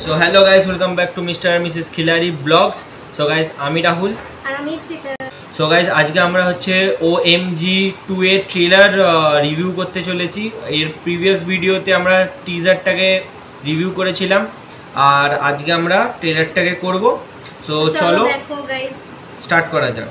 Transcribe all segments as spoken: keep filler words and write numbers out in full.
So hello guys, welcome back to Mister and Missus Khilari Vlogs. So guys, আমি রাহুল আর আমি Ipsita. So guys, আজকে আমরা হচ্ছে O M G টু এর trailer review করতে চলেছি। এর প্রিভিয়াস ভিডিওতে আমরা টিজারটাকে রিভিউ করেছিলাম আর আজকে আমরা ট্রেলারটাকে করব। সো চলো দেখো গাইস, স্টার্ট করা যাক।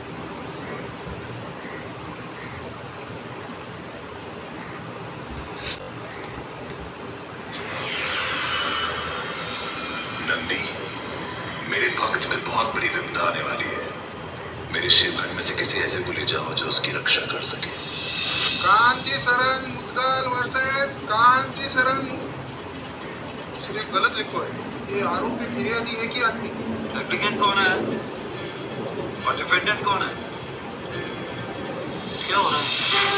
नंदी, मेरे भक्त में बहुत बड़ी विपदा आने वाली है। मेरे शिवगण में से किसी ऐसे को ले जाओ जो उसकी रक्षा कर सके। कांति सरन मुद्गल वर्सेस कांति सरन। सिर्फ गलत लिखो है। ये आरोपी फिरियादी एक ही आदमी। एप्लीकेंट कौन है और डिफेंडेंट कौन है? क्या हो रहा है?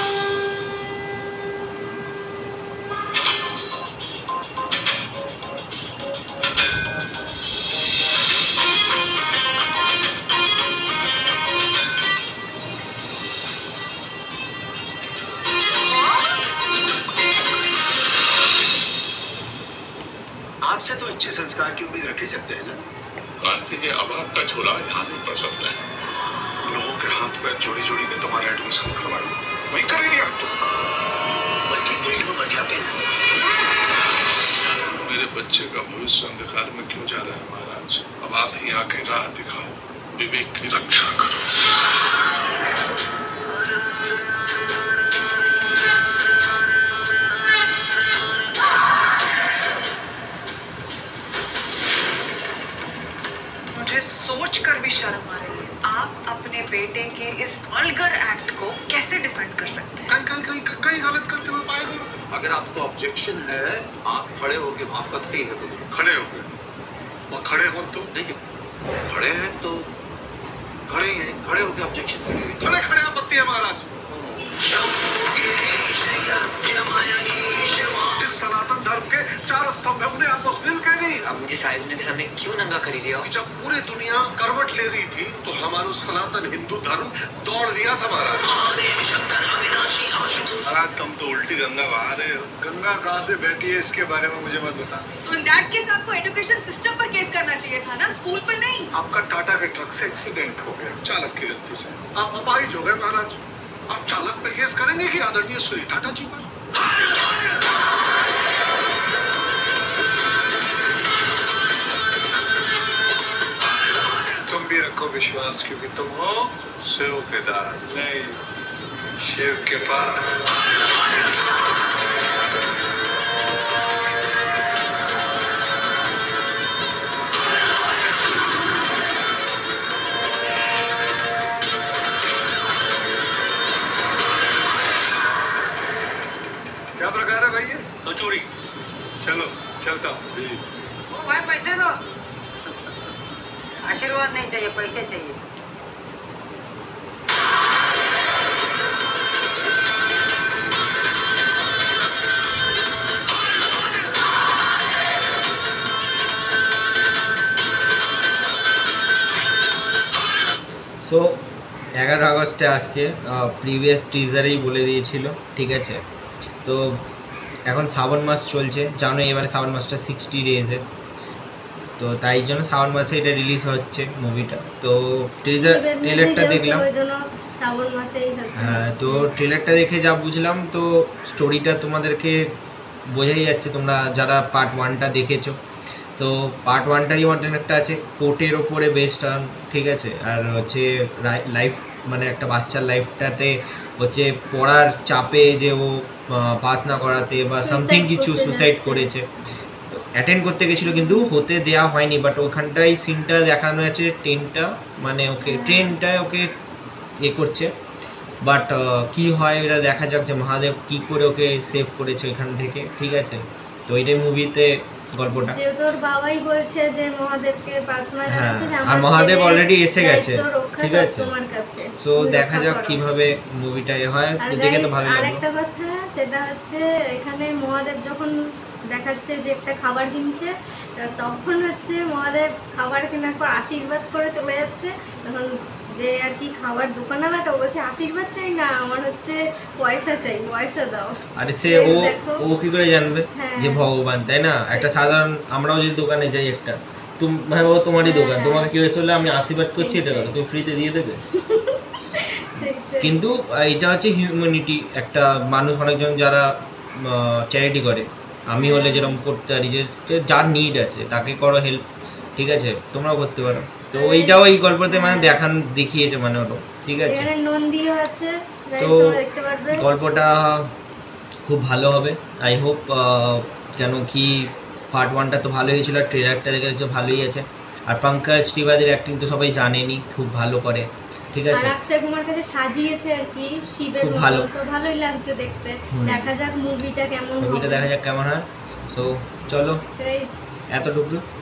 आपसे तो अच्छे संस्कार की उम्मीद रख ही सकते हैं ना। कांति के अभाव का झोला यहाँ नहीं पड़ सकता है। लोगों के हाथ पैर जोड़ी जोड़ी के तुम्हारे एडमिशन करवाई, वही कर दिया। बच्चे बिल्डिंग में बचाते हैं। मेरे बच्चे का भविष्य अंधकार में क्यों जा रहा है महाराज? अब आप ही आके राह दिखाओ, विवेक की रक्षा करो। मुझे सोच कर भी शर्म आ रही है। आप अपने बेटे के इस वल्गर एक्ट को कैसे डिफेंड कर सकते हैं? कहीं कहीं कहीं कहीं गलत करते हुए पाएगा। अगर आपको ऑब्जेक्शन है, आप खड़े होके आपत्ति है तो खड़े हो गए और खड़े हो तो नहीं, खड़े हैं तो खड़े हैं, खड़े होके ऑब्जेक्शन करिए। खड़े खड़े आपत्ति है महाराज। इस सनातन धर्म के चार स्तंभ है, उन्हें आप मुस्लिम कह रही। अब मुझे सारी दुनिया के सामने क्यों नंगा करी रही हो? जब पूरी दुनिया करवट ले रही थी तो हमारा सनातन हिंदू धर्म दौड़ दिया था महाराज। महाराज तुम तो उल्टी गंगा बहा रहे हो। गंगा कहाँ से बहती है इसके बारे में मुझे मत बता। तो इन दैट केस आपको एजुकेशन सिस्टम पर केस करना चाहिए था ना, स्कूल पर नहीं। आपका टाटा के ट्रक से एक्सीडेंट हो गया चालक की गलती से। आप अपाहिज हो गए महाराज। आप चालक पे केस करेंगे कि आदरणीय श्री टाटा जी पर? तुम भी रखो विश्वास, क्योंकि तुम हो शिव के दास। नहीं, शिव के पास। क्या प्रकार है भाई? तो चोरी। चलो चलता हूँ। ओ भाई पैसे दो। आशीर्वाद नहीं चाहिए, पैसे चाहिए। সো এগারো আগস্টে আসছে, প্রিভিয়াস টিজারেই বলে দিয়েছিল, ঠিক আছে। তো এখন শ্রাবণ মাস চলছে, জানো এবারে শ্রাবণ মাসটা সিক্সটি ডেজে, তো তাই জন্য শ্রাবণ মাসে এটা রিলিজ হচ্ছে মুভিটা। তো টিজার ট্রেলারটা দেখলাম, হ্যাঁ, তো ট্রেলারটা দেখে যা বুঝলাম, তো স্টোরিটা তোমাদেরকে বোঝাই যাচ্ছে তোমরা যারা পার্ট ওয়ানটা দেখেছো। তো পার্ট ওয়ানটারই মতন একটা আছে, কোর্টের ওপরে বেস্ট, ঠিক আছে। আর হচ্ছে লাইফ, মানে একটা বাচ্চার লাইফটাতে হচ্ছে পড়ার চাপে যে ও পাস না করাতে বা সামথিং কিছু সুসাইড করেছে, অ্যাটেন্ড করতে গেছিলো কিন্তু হতে দেওয়া হয়নি। বাট ওখানটাই সিনটা দেখানো আছে, ট্রেনটা মানে ওকে ট্রেনটায় ওকে এ করছে। বাট কি হয় এটা দেখা যাক, যে মহাদেব কি করে ওকে সেভ করেছে ওইখান থেকে, ঠিক আছে। তো এইটাই মুভিতে গল্পটা। যে তোর বাবাই বলছে যে মহাদেবকে প্রার্থনা জানাচ্ছে যে আর মহাদেব অলরেডি এসে গেছে, ঠিক আছে। তোমার কাছে সো দেখা যাক কিভাবে মুভিটা এ হয়, দেখে তো ভালো লাগলো। আরেকটা কথা সেটা হচ্ছে, এখানে মহাদেব যখন দেখাচ্ছে যে একটা খাবার কিনছে, তখন হচ্ছে মহাদেব খাবার কেনার পর আশীর্বাদ করে চলে যাচ্ছে, তখন যে আর কি খাবার দোকানওয়ালাটা বলছে আশীর্বাদ চাই না, আমার হচ্ছে পয়সা চাই, পয়সা দাও। আরে সে ও ও কি করে জানবে যে ভগবান, তাই না? একটা সাধারণ আমরাও যদি দোকানে যাই, একটা তুমি ভাবো তোমারই দোকান, তোমাকে কেউ এসে বললে আমি আশীর্বাদ করছি, এটা কথা তুমি ফ্রিতে দিয়ে দেবে? কিন্তু এটা হচ্ছে হিউম্যানিটি, একটা মানুষ অনেকজন যারা চ্যারিটি করে, আমি হলে যেরকম করতে পারি, যে যার নিড আছে তাকে করো হেল্প, ঠিক আছে? তোমরাও করতে পারো। তো ওইটাও এই গল্পতে মানে দেখান দেখিয়েছে মানে হলো, ঠিক আছে? এখানে নন্দীও আছে, তো দেখতে পারবে। গল্পটা খুব ভালো হবে আই হোপ। কেন কি পার্ট ওয়ানটা তো ভালো হয়েছিল, আর ট্রেলারটা দেখে হচ্ছে ভালোই আছে। আর পঙ্কজ ত্রিপাঠীর অ্যাক্টিং তো সবাই জানেনি, খুব ভালো করে, ঠিক আছে? আর অক্ষয় কুমার কাছে সাজিয়েছে আর কি শিবের মতো, ভালো তো ভালোই লাগছে দেখতে। দেখা যাক মুভিটা কেমন হবে, মুভিটা দেখা যাক কেমন হয়। সো চলো এই এতটুকু।